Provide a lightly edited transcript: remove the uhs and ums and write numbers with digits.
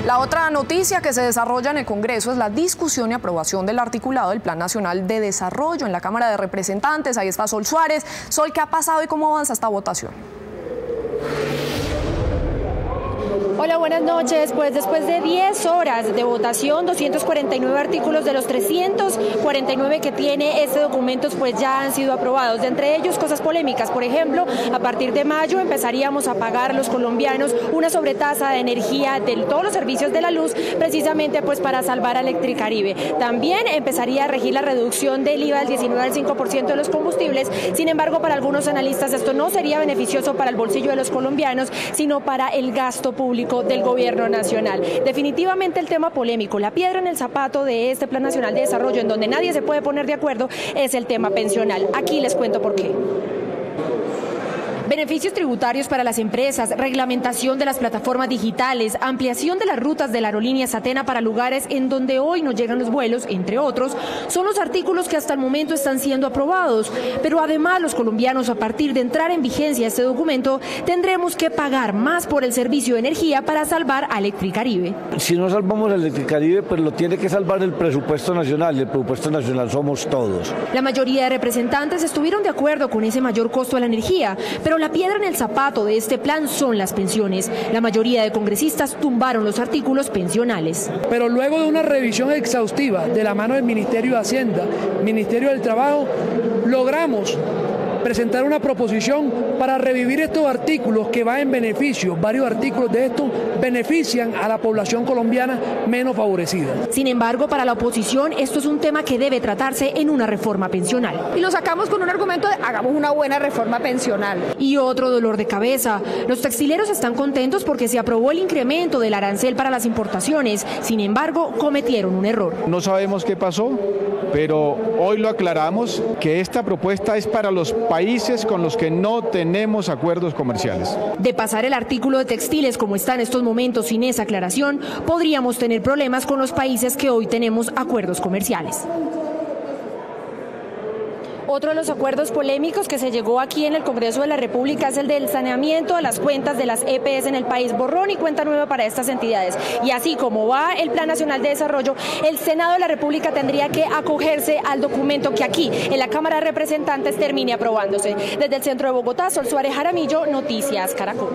La otra noticia que se desarrolla en el Congreso es la discusión y aprobación del articulado del Plan Nacional de Desarrollo en la Cámara de Representantes. Ahí está Sol Suárez. Sol, ¿qué ha pasado y cómo avanza esta votación? Hola, buenas noches. Pues después de 10 horas de votación, 249 artículos de los 349 que tiene este documento pues ya han sido aprobados. De entre ellos, cosas polémicas. Por ejemplo, a partir de mayo empezaríamos a pagar los colombianos una sobretasa de energía de todos los servicios de la luz, precisamente pues para salvar a Electricaribe. También empezaría a regir la reducción del IVA del 19 al 5% de los combustibles. Sin embargo, para algunos analistas esto no sería beneficioso para el bolsillo de los colombianos, sino para el gasto público del gobierno nacional. Definitivamente el tema polémico, la piedra en el zapato de este Plan Nacional de Desarrollo, en donde nadie se puede poner de acuerdo, es el tema pensional. Aquí les cuento por qué. Beneficios tributarios para las empresas, reglamentación de las plataformas digitales, ampliación de las rutas de la aerolínea Satena para lugares en donde hoy no llegan los vuelos, entre otros, son los artículos que hasta el momento están siendo aprobados. Pero además los colombianos, a partir de entrar en vigencia este documento, tendremos que pagar más por el servicio de energía para salvar a Electricaribe. Si no salvamos a Electricaribe, pues lo tiene que salvar el presupuesto nacional. El presupuesto nacional somos todos. La mayoría de representantes estuvieron de acuerdo con ese mayor costo de la energía, pero la piedra en el zapato de este plan son las pensiones. La mayoría de congresistas tumbaron los artículos pensionales. Pero luego de una revisión exhaustiva de la mano del Ministerio de Hacienda, Ministerio del Trabajo, logramos presentar una proposición para revivir estos artículos que van en beneficio. Varios artículos de estos benefician a la población colombiana menos favorecida. Sin embargo, para la oposición esto es un tema que debe tratarse en una reforma pensional. Y lo sacamos con un argumento de hagamos una buena reforma pensional. Y otro dolor de cabeza. Los textileros están contentos porque se aprobó el incremento del arancel para las importaciones. Sin embargo, cometieron un error. No sabemos qué pasó, pero hoy lo aclaramos que esta propuesta es para los países con los que no tenemos acuerdos comerciales. De pasar el artículo de textiles como está en estos momentos sin esa aclaración, podríamos tener problemas con los países que hoy tenemos acuerdos comerciales. Otro de los acuerdos polémicos que se llegó aquí en el Congreso de la República es el del saneamiento de las cuentas de las EPS en el país, borrón y cuenta nueva para estas entidades. Y así como va el Plan Nacional de Desarrollo, el Senado de la República tendría que acogerse al documento que aquí en la Cámara de Representantes termine aprobándose. Desde el centro de Bogotá, Sol Suárez Jaramillo, Noticias Caracol.